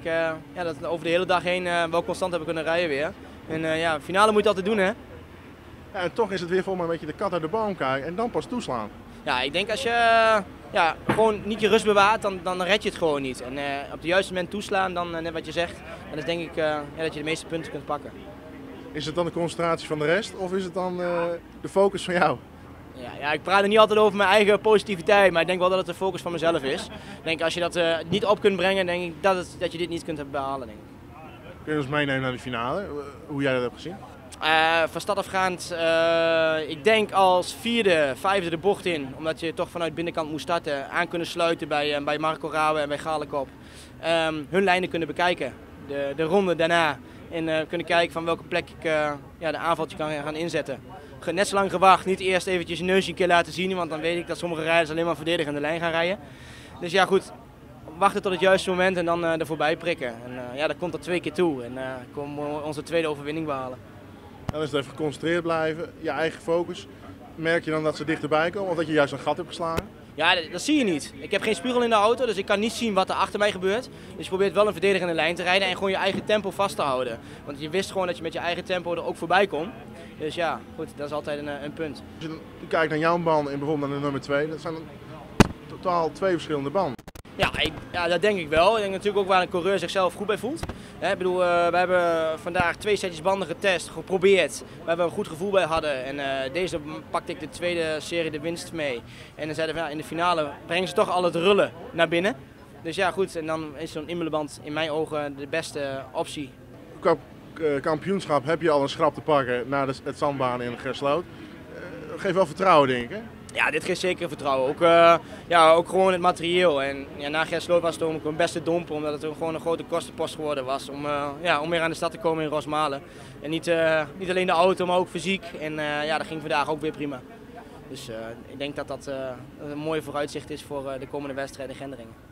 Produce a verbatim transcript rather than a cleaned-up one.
uh, ja, dat we over de hele dag heen uh, wel constant hebben kunnen rijden weer. En uh, ja, finale moet je altijd doen, hè? Ja, en toch is het weer voor mij een beetje de kat uit de boom kijken en dan pas toeslaan. Ja, ik denk als je uh, ja, gewoon niet je rust bewaart, dan, dan red je het gewoon niet. En uh, op het juiste moment toeslaan, dan uh, net wat je zegt, dan is denk ik uh, ja, dat je de meeste punten kunt pakken. Is het dan de concentratie van de rest of is het dan uh, de focus van jou? Ja, ja, ik praat er niet altijd over mijn eigen positiviteit, maar ik denk wel dat het de focus van mezelf is. Ik denk als je dat uh, niet op kunt brengen, denk ik dat, het, dat je dit niet kunt behalen. Denk ik. Kun je ons meenemen naar de finale, hoe jij dat hebt gezien? Uh, van stad afgaand, uh, ik denk als vierde, vijfde de bocht in, omdat je toch vanuit binnenkant moest starten, aan kunnen sluiten bij, uh, bij Marco Rauwe en bij Galekop. Um, hun lijnen kunnen bekijken, de, de ronde daarna, en uh, kunnen kijken van welke plek ik uh, ja, de aanvaltje kan gaan inzetten. Net zo lang gewacht, niet eerst eventjes je neusje een keer laten zien, want dan weet ik dat sommige rijders alleen maar verdedigende lijn gaan rijden. Dus ja goed, wachten tot het juiste moment en dan uh, er voorbij prikken. En uh, ja, dat komt er twee keer toe en uh, komen we onze tweede overwinning behalen. Dan is het even geconcentreerd blijven, je eigen focus. Merk je dan dat ze dichterbij komen of dat je juist een gat hebt geslagen? Ja, dat, dat zie je niet. Ik heb geen spiegel in de auto, dus ik kan niet zien wat er achter mij gebeurt. Dus je probeert wel een verdedigende lijn te rijden en gewoon je eigen tempo vast te houden. Want je wist gewoon dat je met je eigen tempo er ook voorbij kon. Dus ja, goed, dat is altijd een, een punt. Als je kijkt naar jouw band en bijvoorbeeld naar de nummer twee, dat zijn totaal twee verschillende banden. Ja, ik, ja, dat denk ik wel. Ik denk natuurlijk ook waar een coureur zichzelf goed bij voelt. He, ik bedoel, uh, we hebben vandaag twee setjes banden getest, geprobeerd, waar we een goed gevoel bij hadden. En uh, deze pakte ik de tweede serie de winst mee. En dan zeiden we, ja, in de finale brengen ze toch al het rullen naar binnen. Dus ja goed, en dan is zo'n inbellenband in mijn ogen de beste optie. Qua kampioenschap heb je al een schrap te pakken naar de, het zandbaan in Gersloot. Uh, geeft wel vertrouwen, denk ik, hè? Ja, dit geeft zeker vertrouwen. Ook, uh, ja, ook gewoon het materieel. En ja, na Gersloot was het ook een beste domper, omdat het gewoon een grote kostenpost geworden was om, uh, ja, om weer aan de stad te komen in Rosmalen. En niet, uh, niet alleen de auto, maar ook fysiek. En uh, ja, dat ging vandaag ook weer prima. Dus uh, ik denk dat dat uh, een mooie vooruitzicht is voor uh, de komende wedstrijd in Gendringen.